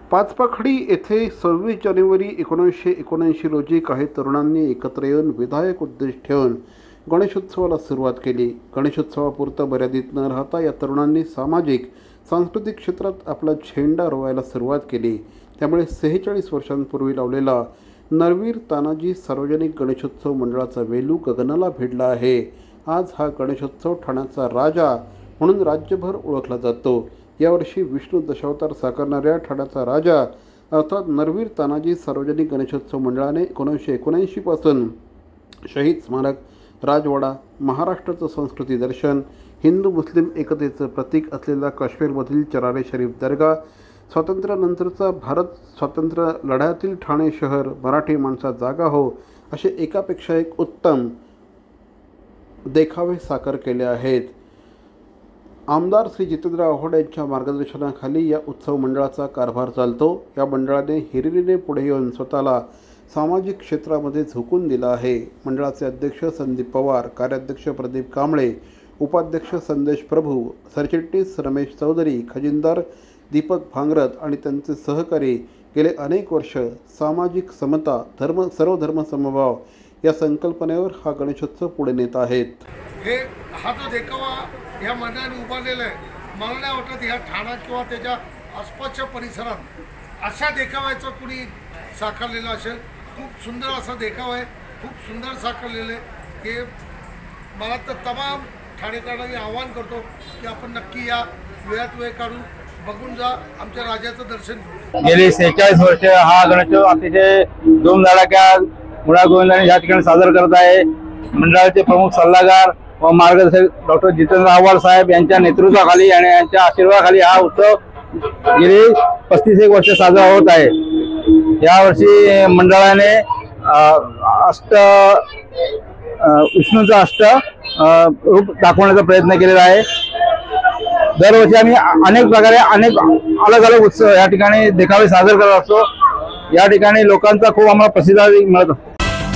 पाचपाखडी येथे 26 जानेवारी 1979 रोजी काही तरुणांनी एकत्र येऊन विधायक उद्देश ठेवून गणेशोत्सवाला सुरुवात केली। गणेशोत्सवापुरतं मर्यादित न राहता या तरुणांनी सामाजिक सांस्कृतिक क्षेत्रात आपला झेंडा रोवायला सुरुवात केली। त्यामुळे 46 वर्षांपूर्वी लावलेला नरवीर तानाजी सार्वजनिक गणेशोत्सव मंडळाचा वेलू गगनाला भिडला आहे। आज हा गणेशोत्सव ठाण्याचा राजा म्हणून राज्यभर ओळखला जातो। यावर्षी विष्णू दशावतार साकारणाऱ्या ठाण्याचा राजा अर्थात नरवीर तानाजी सार्वजनिक गणेशोत्सव मंडळाने 1979 पासून शहीद स्मारक, राजवाडा, महाराष्ट्राचं संस्कृती दर्शन, हिंदू मुस्लिम एकतेचं प्रतीक असलेला काश्मीरमधील चरारे शरीफ दर्गा, स्वातंत्र्यानंतरचा भारत स्वातंत्र्य लढ्यातील ठाणे शहर, मराठी माणसा जागा हो, असे एकापेक्षा एक उत्तम देखावे साकार केले आहेत। आमदार श्री जितेंद्र आव्हाड यांच्या मार्गदर्शनाखाली या उत्सव मंडळाचा कारभार चालतो। या मंडळाने हिरिरीने पुढे येऊन स्वतःला सामाजिक क्षेत्रामध्ये झोकून दिला आहे। मंडळाचे अध्यक्ष संदीप पवार, कार्याध्यक्ष प्रदीप कांबळे, उपाध्यक्ष संदेश प्रभू, सरचिटणीस रमेश चौधरी, खजिनदार दीपक भांगरत आणि त्यांचे सहकारी गेले अनेक वर्ष सामाजिक समता, सर्व धर्म समभाव या संकल्पनेवर हा गणेशोत्सव पुढे नेत आहेत। हा जो देखावा या मंडळाने उभारलेला आहे, मला नाही वाटत ह्या ठाणा किंवा त्याच्या आसपासच्या परिसरात अशा देखाव्याचं कुणी साकारलेलं असेल। खूप सुंदर असा देखावा आहे, खूप सुंदर साकारलेलं आहे। हे मला तर तमाम ठाणेकरांना आवाहन करतो की आपण नक्की या वेळात वेळ काढून बघून जा, आमच्या राजाचं दर्शन घेऊ। गेली 46 वर्ष हा गणेशोत्सव अतिशय धूमधडाक्यात मुळागोविंदाने या ठिकाणी सादर करत आहे। मंडळाचे प्रमुख सल्लागार व मार्गदर्शक डॉक्टर जितेंद्र आव्हाड साहेब यांच्या नेतृत्वाखाली आणि यांच्या आशीर्वादाखाली हा उत्सव गेली 35 वर्ष साजरा होत आहे। यावर्षी मंडळाने विष्णूचा रूप दाखवण्याचा प्रयत्न केलेला आहे। दरवर्षी आम्ही अनेक प्रकारे अनेक अलग अलग उत्सव या ठिकाणी देखावे सादर करत असतो। या ठिकाणी लोकांचा खूप आम्हाला प्रतिसाद मिळत असतो।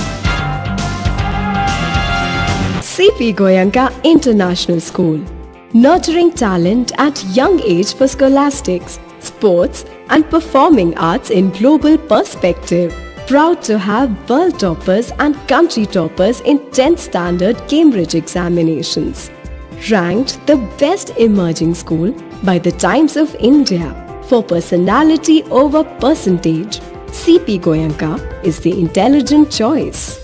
C.P. Goenka International School, nurturing talent at young age for scholastics, sports and performing arts in global perspective. Proud to have world toppers and country toppers in 10th standard Cambridge examinations. Ranked the best emerging school by the Times of India for personality over percentage. C.P. Goenka is the intelligent choice.